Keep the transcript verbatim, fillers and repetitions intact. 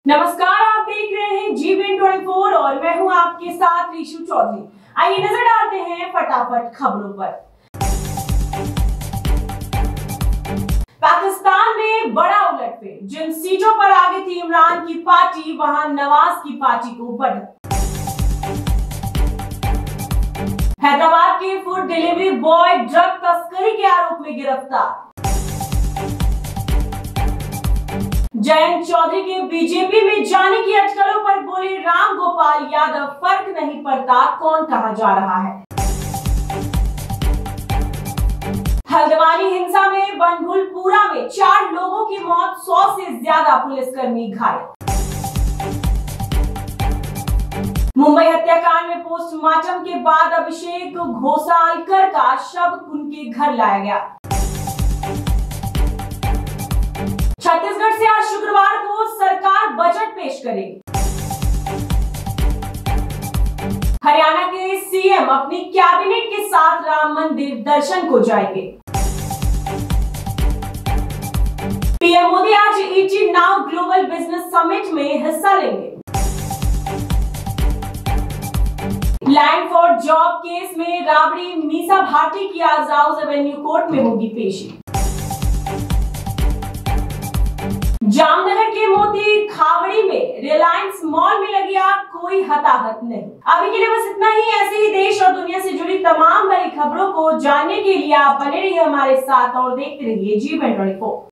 नमस्कार, आप देख रहे हैं जीबीएन चौबीस और मैं हूं आपके साथ ऋषु चौधरी। आइए नजर डालते हैं फटाफट खबरों पर। पाकिस्तान में बड़ा उलटफेर, जिन सीटों पर आगे थी इमरान की पार्टी, वहां नवाज की पार्टी को बढ़त। हैदराबाद के फूड डिलीवरी बॉय ड्रग तस्करी के आरोप में गिरफ्तार। जयंत चौधरी के बीजेपी में जाने की अटकलों पर बोले राम गोपाल यादव, फर्क नहीं पड़ता कौन कहा जा रहा है। हल्द्वानी हिंसा में बनभुलपुरा में चार लोगों की मौत, सौ से ज्यादा पुलिसकर्मी घायल। मुंबई हत्याकांड में पोस्टमार्टम के बाद अभिषेक घोसालकर का शव उनके घर लाया गया। छत्तीसगढ़ से आज शुक्रवार को सरकार बजट पेश करेगी। हरियाणा के सीएम अपनी कैबिनेट के साथ राम मंदिर दर्शन को जाएंगे। पीएम मोदी आज ET Now global business summit में हिस्सा लेंगे। लैंड फॉर जॉब केस में राबड़ी मीसा भारती की आज हाउस एवेन्यू कोर्ट में होगी पेशी। जामनगर के मोती खावड़ी में रिलायंस मॉल में लगी आग, कोई हताहत नहीं। अभी के लिए बस इतना ही। ऐसे ही देश और दुनिया से जुड़ी तमाम बड़ी खबरों को जानने के लिए आप बने रहिए हमारे साथ और देखते रहिए जीबीएन चौबीस।